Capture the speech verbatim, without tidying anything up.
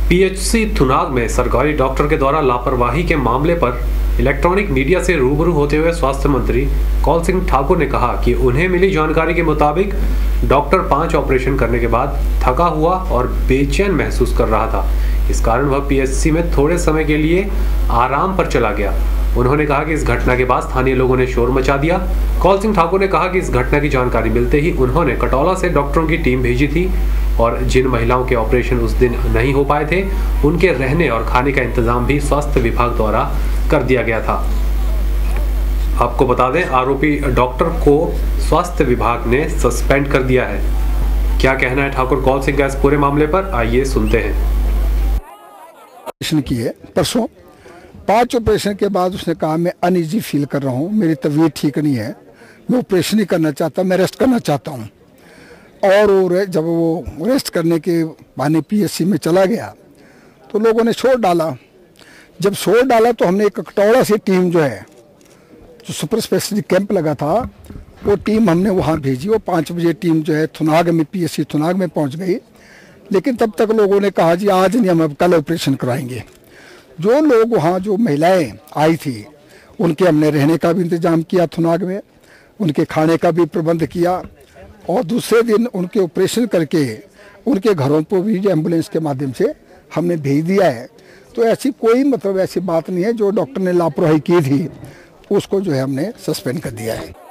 PHC Thunag में सरकारी doctor के द्वारा लापरवाही के मामले पर इलेक्ट्रॉनिक मीडिया से रूबरू होते हुए स्वास्थ्य मंत्री कौल सिंह ठाकुर ने कहा कि उन्हें मिली जानकारी के मुताबिक डॉक्टर पांच ऑपरेशन करने के बाद थका हुआ और बेचैन महसूस कर रहा था। इस कारण वह पीएचसी में थोड़े समय के लिए आराम पर चला गया। उन्होंने कहा कि इस घटना के बाद स्थानीय लोगों ने शोर मचा दिया। कौल सिंह ठाकुर ने कहा कि इस घटना की जानकारी मिलते ही उन्होंने कटौला से डॉक्टरों की टीम भेजी थी और जिन महिलाओं के ऑपरेशन उस दिन नहीं हो पाए थे उनके रहने और खाने का इंतजाम भी स्वास्थ्य विभाग द्वारा कर दिया गया था। आपको बता दें, आरोपी डॉक्टर को स्वास्थ्य विभाग ने सस्पेंड कर दिया है। क्या कहना है ठाकुर कौल सिंह का इस पूरे मामले पर, आइए सुनते हैं। ऑपरेशन किए परसों, पांच ऑपरेशन के बाद उसने कहा मैं अनईजी फील कर रहा हूँ, मेरी तबीयत ठीक नहीं है, मैं ऑपरेशन नहीं करना चाहता, मैं रेस्ट करना चाहता हूँ। और वो जब वो रेस्ट करने के बहाने पीएचसी में चला गया तो लोगों ने शोर डाला। जब शोर डाला तो हमने एक कटौड़ा से टीम जो है, जो सुपर स्पेशलिस्ट कैंप लगा था, वो टीम हमने वहाँ भेजी। वो पाँच बजे टीम जो है थुनाग में, पीएचसी थुनाग में पहुँच गई। लेकिन तब तक लोगों ने कहा जी आज नहीं, हम अब कल ऑपरेशन कराएंगे। जो लोग वहाँ, जो महिलाएं आई थी, उनके हमने रहने का भी इंतजाम किया थुनाग में, उनके खाने का भी प्रबंध किया और दूसरे दिन उनके ऑपरेशन करके उनके घरों को भी एम्बुलेंस के माध्यम से हमने भेज दिया है। तो ऐसी कोई मतलब ऐसी बात नहीं है। जो डॉक्टर ने लापरवाही की थी उसको जो है हमने सस्पेंड कर दिया है।